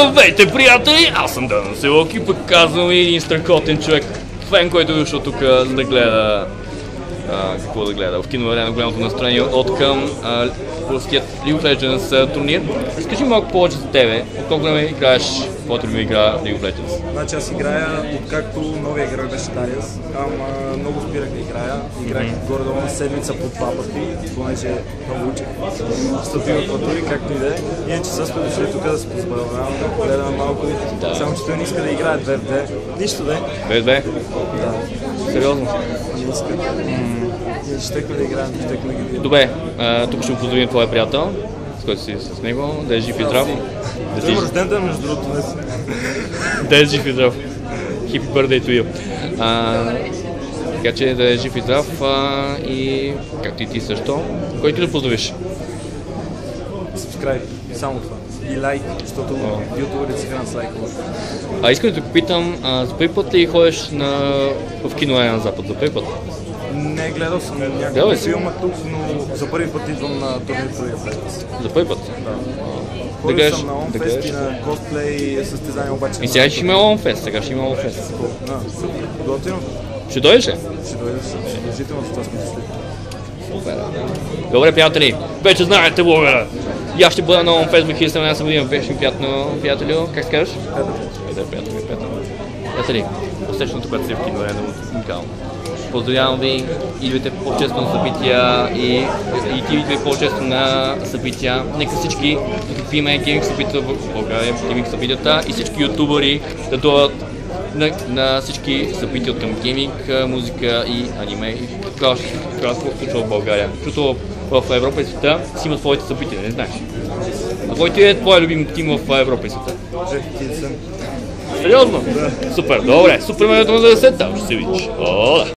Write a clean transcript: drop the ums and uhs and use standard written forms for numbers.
Здравейте, приятели! Аз съм Дана Селок и пък казвам един страхотен човек, фен, който е дошъл тук за да гледа какво да гледа в кино арена, голямото настроение от към руският League of Legends турнир. Разкажи малко повече за тебе, от колко време играеш твоята любима игра League of Legends? Значи аз играя откакто новия игрок беше Дариус, ама много спирах да играя. Играх горе-долу на седмица по два пъти, понеже много учих. Встъпих в тури, както и да е. Иначе сега сме дошли тук да се позабавляваме, да гледаме малко. Само че той не иска да играе 2-2. Нищо да е. 2-2? Да. Сериозно? Не иска. Щехме да играем, щехме да ги видим. Добре, тук ще поздравим твоя приятел, с който си с него, да е жив и здрав. Той е рожден ден, между другото, днес. Да е жив и здрав. Happy birthday to you. Така че да е жив и здрав и както и ти също. Кой ти да поздравиш? Subscribe, само това. И лайк, защото ютубърите си хранят с лайкове. Искам да те попитам, за първи път ли ходиш в кино на Запад? За първи път? Не, гледал съм някакви филма тук, но за първи път идвам на турнирите League of Legends. За първи път? Да. Ходил съм на OnFest и на косплей състезания, обаче... И сега ще има OnFest, сега ще има OnFest. Супер, готино. Ще дойдеш ли? Ще дойда, задължително за това сме дошли. Супер. Добре, приятели, вече знаете блогъра. И аз ще бъда на OnFest 2017 година. Беше ми приятелю. Как се казваш? Петър. Приятели, усещането, което си в кино е уникално. Поздравявам ви, идвайте по-често на събития и ти идвай по-често на събития. Нека всички подкрепим гейминг събитията в България, гейминг събитията и всички ютубъри да дойдат на всички събития от към гейминг, музика и аниме и това се случва в България. Защото в Европа и света си има своите събития, не знаеш. А кой ти е твой любим тим в Европа и света? Джеф Кидсън. Сериозно? Да. Супер, добре. Супер ме на 10, там ще се видиш.